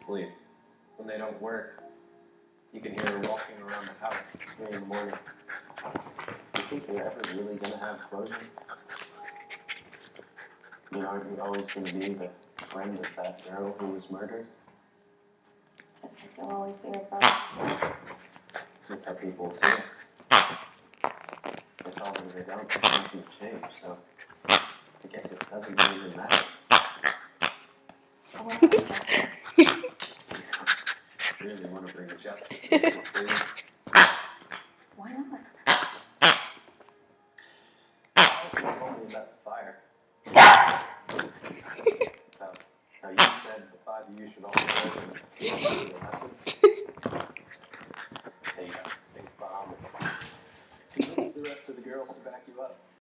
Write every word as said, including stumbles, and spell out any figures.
asleep. When they don't work, you can hear her walking around the house three in the morning. Do you think you're ever really going to have closure? I mean, aren't you always going to be the friend of that girl who was murdered? Just like you'll always be your brother. That's how people see it. They saw them, they don't, nothing change, so I guess it doesn't really matter. Oh, what about justice? I really want to bring justice to people, please. Why not? You told me about the fire. How, how you said the five of you should all go and teach you a lesson.